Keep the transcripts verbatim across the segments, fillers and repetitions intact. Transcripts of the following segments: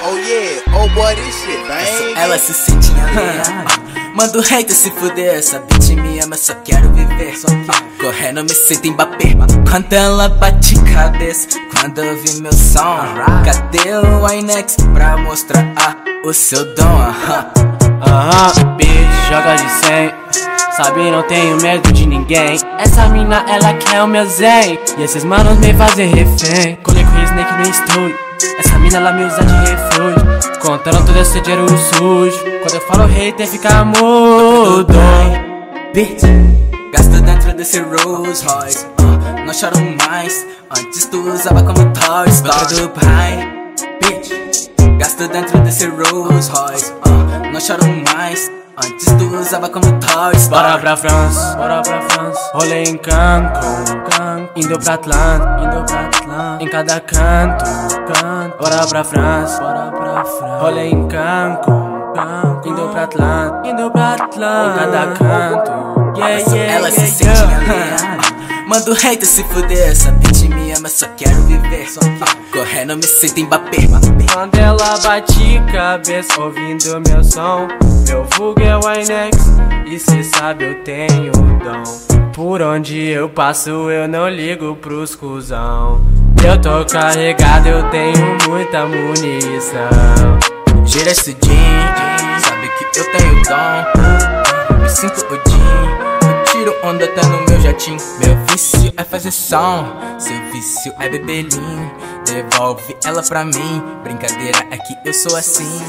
Oh yeah, oh boy, this shit, bang. Ela se sente alienada. Manda o hater se fuder. Essa bitch me ama, só quero viver. Só que correndo me sinto Mbappé. Quando ela bate cabeça, quando eu vi meu som. Cadê o Winex pra mostrar ah, o seu dom? Aham, aham, bitch, joga de cem. Sabe, não tenho medo de ninguém. Essa mina, ela quer o meu zen. E esses manos me fazem refém. Colei com o Snake no estúdio. Essa mina, ela me usa de refúgio. Contando todo esse dinheiro sujo. Quando eu falo hater, fica mudo. Bitch, gasta dentro desse Rolls Royce. uh, Não choro mais. Antes tu usava como Toy Story do pai. Bitch, gasta dentro desse Rolls Royce. uh, Não choro mais. Antes tu usava como Toy Story. Bora pra França, bora pra França. Rolei em Cancún, Cancún, indo pra Atlanta, indo pra Atlanta. Em cada canto, canto. Bora pra França, bora pra França. Rolei em Cancún, Cancún, indo pra Atlanta, indo pra Atlanta. Em cada canto, yeah, yeah, ela yeah, se sente yeah. alienada. Manda o hater se fuder. Essa bitch me ama, só quero viver. Só que correndo me sinto Mbappé. Quando ela bate cabeça ouvindo meu som. Meu vulgo é Winex, e cê sabe eu tenho dom. Por onde eu passo eu não ligo pros cuzão. Eu tô carregado, eu tenho muita munição. Gira esse jean, sabe que eu tenho dom. Me sinto Odin, eu tiro onda até no meu jatinho. Meu vício é fazer som, seu vício é bebelinho. Devolve ela pra mim, brincadeira é que eu sou assim.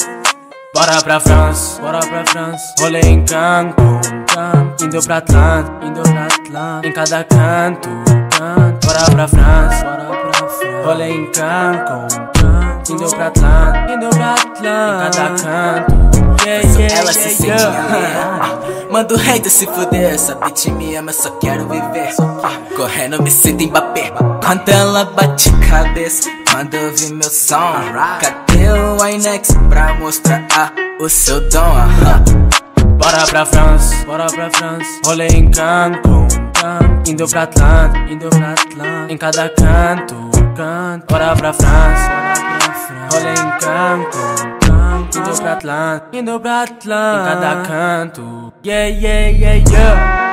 Bora pra França, bora pra França. Rolei em Cancún, Cancún, indo pra Atlanta, indo pra Atlanta. Em cada canto, canto. Bora pra França, bora pra França. Rolei em Cancún, Cancún, indo pra Atlanta, indo pra Atlanta. Em cada canto, yeah, yeah, ela se sente yeah. alienada. Manda o hater se fuder. Essa bitch me ama, só quero viver. Correndo me sinto Mbappé. Quando ela bate cabeça, quando eu vi meu som. Cadê o Winex pra mostrar ah, o seu dom? Aham. Bora pra França, bora pra França. Rolei em Cancún, Cancún, indo pra Atlanta, indo pra Atlanta. Em cada canto, canto. Bora pra França, bora pra França. Rolei em Cancún, Cancún, indo pra Atlanta, indo pra Atlanta. Em cada canto, yeah, yeah, yeah, yeah.